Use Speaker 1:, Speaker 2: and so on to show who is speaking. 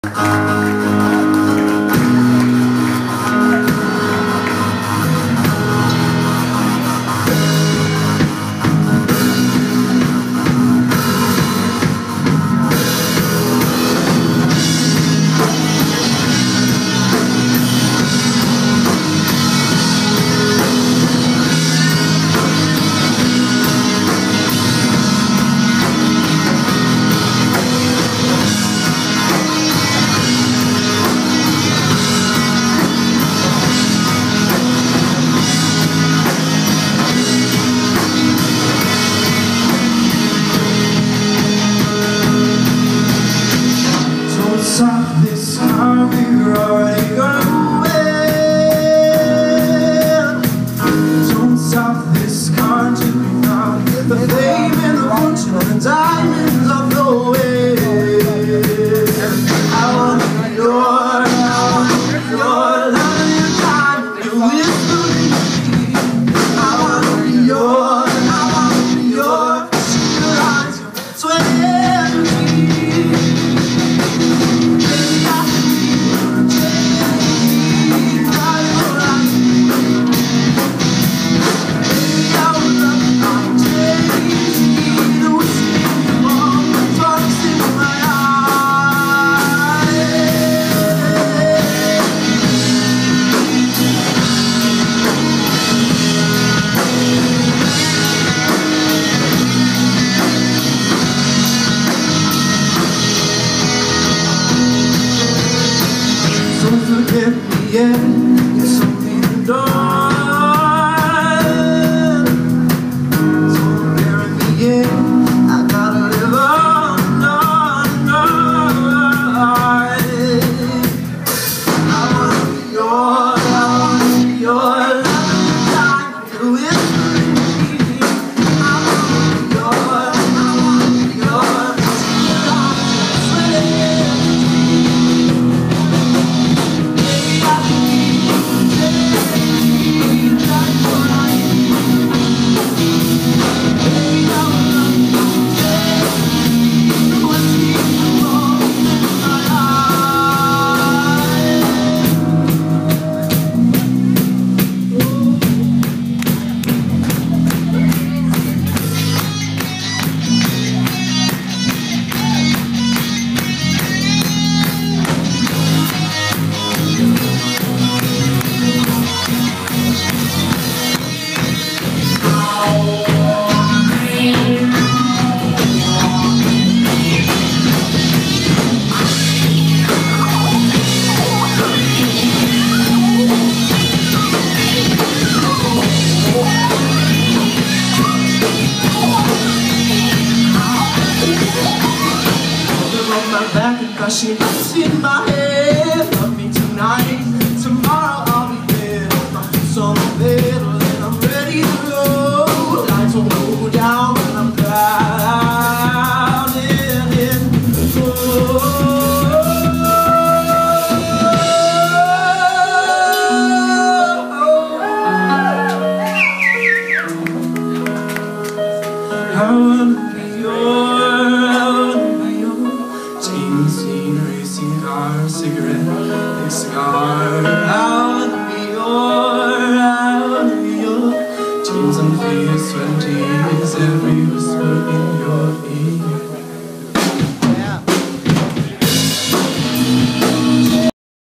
Speaker 1: This time we're already gonna win. Don't stop this car until we found the fame and the fortune and the diamonds of the way. I wanna be yours, I wanna be yours, love your time, your whispering. I wanna be yours, I wanna be yours, see your eyes, sweat energy. Forget me, yeah, it's only the dawn. So bury me, yeah, I gotta live on. I wanna be yours, I wanna be yours, time to whispering me. I wanna be yours, I wanna be yours, cause she lives in my head. Love me tonight, tomorrow I'll be dead. My feet's on the bed, and I'm ready to go. Lights will go down when I'm drowning in I wanna be yours. Scene, racing car, cigarette, big cigar.